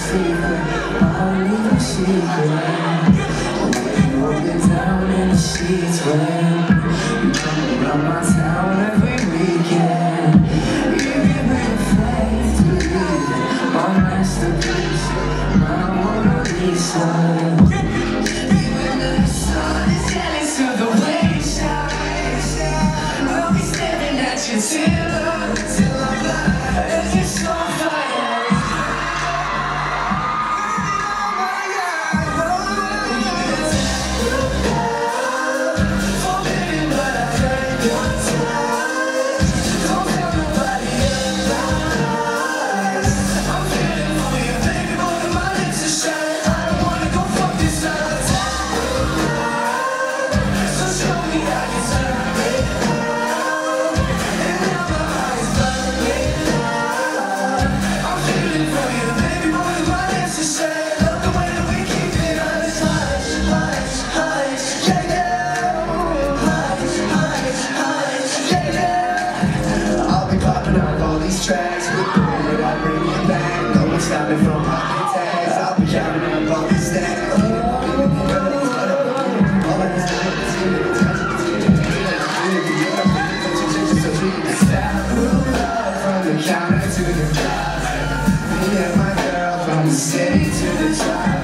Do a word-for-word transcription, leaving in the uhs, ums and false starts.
secret, my little secret. Walking down in the sheets when you come around my town every weekend. You give me the faith to believe it, my masterpiece, my Mona Lisa. Even the sun is jealous of the way you shine. I'll be staring at you till, till I'm blind. It's just so fire. Tracks with the way I bring it back. No one's stopping from popping tags. I'll be counting up all these stacks. All I can say is you never touch it. From the counter to the drive. Me and my girl from the city to the drive.